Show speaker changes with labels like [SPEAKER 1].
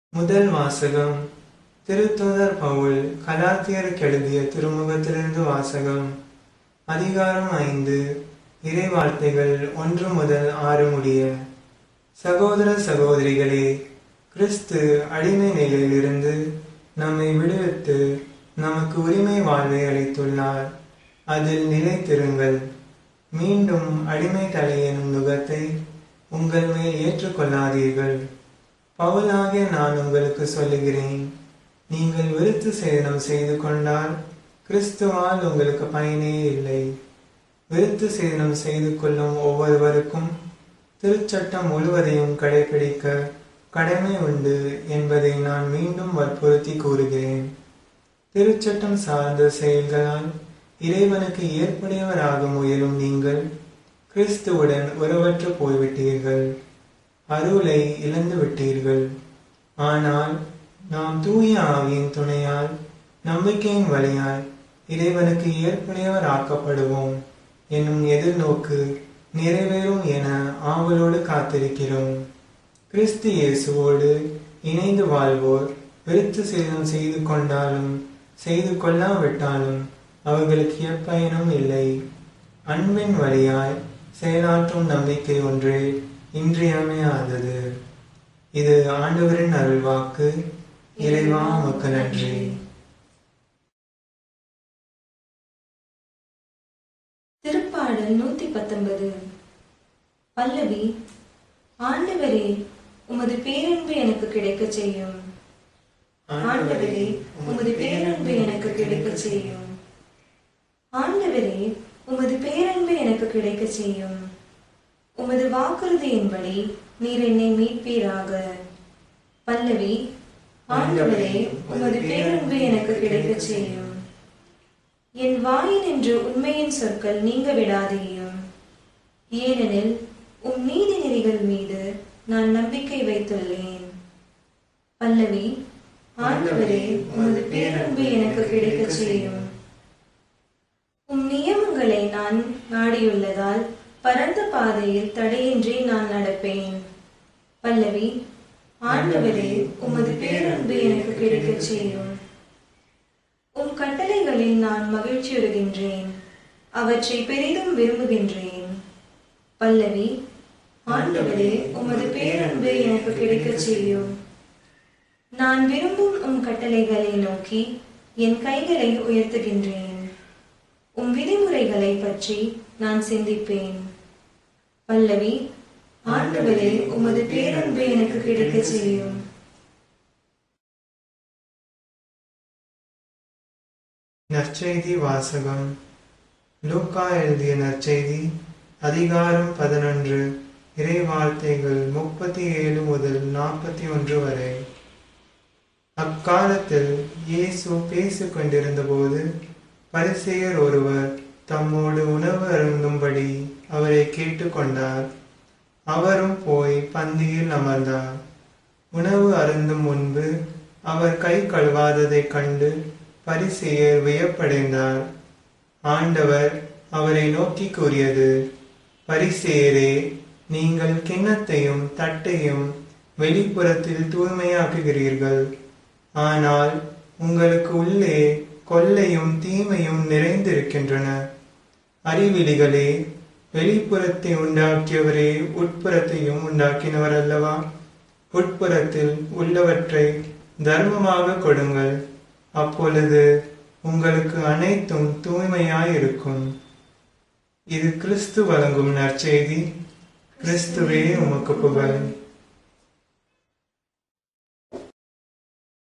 [SPEAKER 1] முதல் வாசகம். திருத்தூதர் பவுல் கலாத்தியருக்கு எழுதிய திருமுகத்திலிருந்து வாசகம். அதிகாரம் 5. இறைவார்த்தைகள் 1 முதல் 6 முடிய. சகோதர சகோதரிகளே, கிறிஸ்து அடிமை நிலையிலிருந்து நம்மை விடுவித்து நமக்கு உரிமை வாழ்வை அளித்துள்ளார். அதில் நிலைத்திருங்கள். மீண்டும் அடிமை தலை எனும் நுகத்தை உங்கள் மேல் ஏற்றுக்கொள்ளாதீர்கள். பவுலாகிய நான் உங்களுக்கு சொல்லுகிறேன், நீங்கள் விருத்து சேதனம் செய்து கொண்டால் கிறிஸ்துவால் உங்களுக்கு பயனே இல்லை. விருத்து சேதனம் செய்து கொள்ளும் ஒவ்வொருவருக்கும் திருச்சட்டம் முழுவதையும் கடைபிடிக்க கடமை உண்டு என்பதை நான் மீண்டும் வற்புறுத்தி கூறுகிறேன். திருச்சட்டம் சார்ந்த செயல்களால் இறைவனுக்கு ஏற்புடையவராக முயலும் நீங்கள் கிறிஸ்துவுடன் உறவற்று போய்விட்டீர்கள், அருளை இழந்து விட்டீர்கள். ஆனால் நாம் தூய ஆவியின் துணையால் நம்பிக்கையின் வழியால் இறைவனுக்கு ஏற்புடையவர் ஆக்கப்படுவோம் என்னும் எதிர்நோக்கு நிறைவேறும் என ஆவலோடு காத்திருக்கிறோம். கிறிஸ்து இயேசுவோடு இணைந்து வாழ்வோர் விருத்து சேதனம் செய்து கொண்டாலும் செய்து கொள்ளாவிட்டாலும் அவர்களுக்கு எப்பயனும் இல்லை. அன்பின் வழியாய் செயலாற்றும் நம்பிக்கை ஒன்றே இன்றியமையாதது. இது ஆண்டவரின் அருள்வாக்கு. இறைவா, உமக்கு நன்றி.
[SPEAKER 2] திருப்பாடல் 119. பல்லவி. ஆண்டவரே, உமது பேரன்பு எனக்கு கிடைக்க செய்யும். ஆண்டவரே, உமது பேரன்பு எனக்கு கிடைக்க செய்யும். ஆண்டவரே, உமது பேரன்பு எனக்கு கிடைக்க செய்யும். உமது வாக்குறுதியின்படி நீர் என்னை மீட்பீராக. பல்லவி. ஆண்டவரே, உமது பேரன்பு எனக்கு கிடைக்க செய்யும். என் வாயினின்று உண்மையின் சொற்கள் நீங்க விடாதேயும். ஏனெனில் உம் நீதி நெறிகள் மீது நான் நம்பிக்கை வைத்துள்ளேன். பல்லவி. ஆண்டவரே, உமது பேரன்பு எனக்கு கிடைக்க செய்யும். உம் நியமங்களை நான் நாடியுள்ளதால் பரந்த பாதையில் தடையின்றி நான் நடப்பேன். பல்லவி. ஆண்டவரே, உமது பேரன்பு எனக்கு கிடைக்க செய்யும். உம் கட்டளைகளில் நான் மகிழ்ச்சியுறுகின்றேன், அவற்றை பெரிதும் விரும்புகின்றேன். பல்லவி. ஆண்டவரே, உமது பேரன்பு எனக்கு கிடைக்க செய்யும். நான் விரும்பும் உம் கட்டளைகளை நோக்கி என் கைகளை உயர்த்துகின்றேன். உம் விதிமுறைகளை பற்றி நான் சிந்திப்பேன். பல்லவி. ஆண்டவரே, உமது பேரன்பு எனக்கு கிடைக்க செய்யும்.
[SPEAKER 1] நற்செய்தி வாசகம். லூக்கா எழுதிய நற்செய்தி அதிகாரம் 11. இறைவார்த்தைகள் 37 முதல் 41 வரை. அக்காலத்தில் இயேசு பேசிக் கொண்டிருந்த போது பரிசேயர் ஒருவர் தம்மோடு உணவு அருந்தும்படி அவரை கேட்டுக்கொண்டார். அவரும் போய் பந்தியில் அமர்ந்தார். உணவு அருந்தும் முன்பு அவர் கை கழுவாததைக் கண்டு பரிசேயர் வியப்படைந்தார். ஆண்டவர் அவரை நோக்கி கூறியது, பரிசேயரே, நீங்கள் கிண்ணத்தையும் தட்டையும் வெளிப்புறத்தில் தூய்மையாக்குகிறீர்கள், ஆனால் உங்களுக்கு உள்ளே கொள்ளையும் தீமையும் நிறைந்திருக்கின்றன. அறிவிலிகளே, வெளிப்புறத்தை உண்டாக்கியவரே உட்புறத்தையும் உண்டாக்கினவர் அல்லவா? உட்புறத்தில் உள்ளவற்றை தர்மமாக கொடுங்கள், அப்பொழுது உங்களுக்கு அனைத்தும் தூய்மையாயிருக்கும். இது கிறிஸ்து வழங்கும் நற்செய்தி. கிறிஸ்துவே, உமக்கு புகழ்.